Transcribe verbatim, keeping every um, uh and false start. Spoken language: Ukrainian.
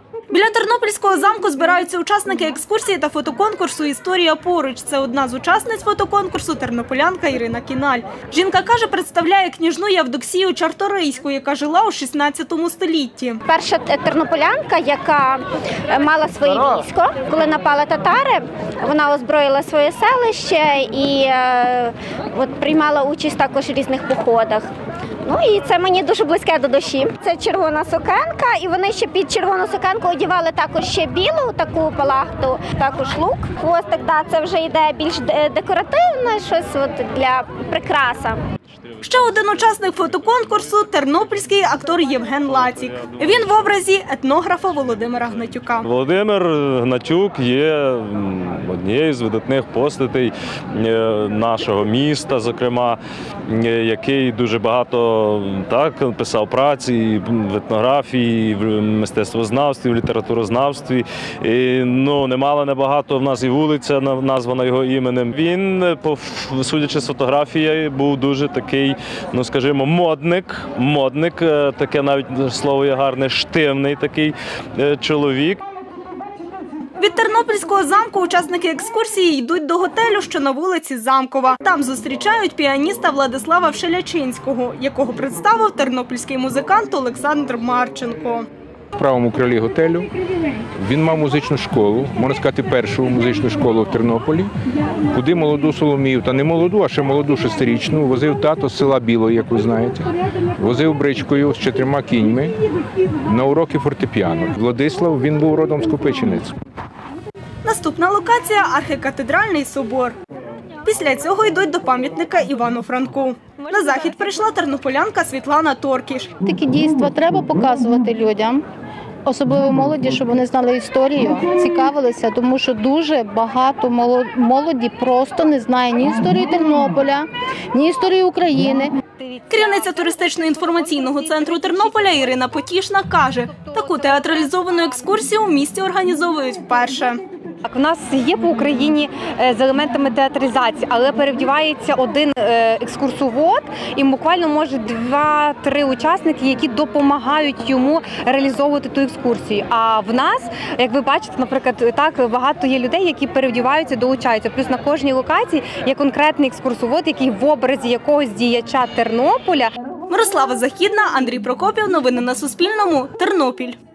Біля Тернопільського замку збираються учасники екскурсії та фотоконкурсу «Історія поруч». Це одна з учасниць фотоконкурсу – тернополянка Ірина Кіналь. Жінка каже, представляє княжну Євдоксію Чарторийську, яка жила у шістнадцятому столітті. Перша тернополянка, яка мала своє військо, коли напали татари, вона озброїла своє селище і е, от, приймала участь також у різних походах. Ну і це мені дуже близьке до душі. Це червона сукенка, і вони ще під червону сукенку одягали також ще білу таку палахту, також лук. Хвостик, да, це вже йде більш декоративне, щось от для прикраса. Ще один учасник фотоконкурсу – тернопільський актор Євген Лацік. Він в образі етнографа Володимира Гнатюка. Володимир Гнатюк є однією з видатних постатей нашого міста, зокрема, який дуже багато так, писав праці і в етнографії, і в мистецтвознавстві, в літературознавстві. І, ну, немало небагато в нас і вулиця названа його іменем. Він, судячи з фотографії, був дуже такий, ну, скажімо, модник, модник, таке навіть слово є гарне, штивний такий чоловік. Від Тернопільського замку учасники екскурсії йдуть до готелю, що на вулиці Замкова. Там зустрічають піаніста Владислава Вшелячинського, якого представив тернопільський музикант Олександр Марченко. В правому крилі готелю він мав музичну школу, можна сказати, першу музичну школу в Тернополі, куди молоду Соломію, та не молоду, а ще молоду шестирічну, возив тато з села Білої, як ви знаєте, возив бричкою з чотирма кіньми на уроки фортепіано. Владислав, він був родом з Копичиниць. Наступна локація – архікатедральний собор. Після цього йдуть до пам'ятника Івану Франку. На захід прийшла тернополянка Світлана Торкіш. Такі дійства треба показувати людям, особливо молоді, щоб вони знали історію, цікавилися, тому що дуже багато молоді просто не знає ні історії Тернополя, ні історії України. Керівниця туристично-інформаційного центру Тернополя Ірина Потішна каже, таку театралізовану екскурсію в місті організовують вперше. Так, у нас є по Україні з елементами театралізації, але перевдівається один екскурсовод і буквально, може, два-три учасники, які допомагають йому реалізовувати ту екскурсію. А в нас, як ви бачите, наприклад, так багато є людей, які перевдіваються, долучаються. Плюс на кожній локації є конкретний екскурсовод, який в образі якогось діяча Тернополя. Мирослава Західна, Андрій Прокопів. Новини на Суспільному. Тернопіль.